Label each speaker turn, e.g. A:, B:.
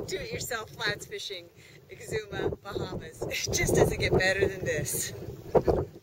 A: do-it-yourself flats fishing, Exuma, Bahamas. It just doesn't get better than this.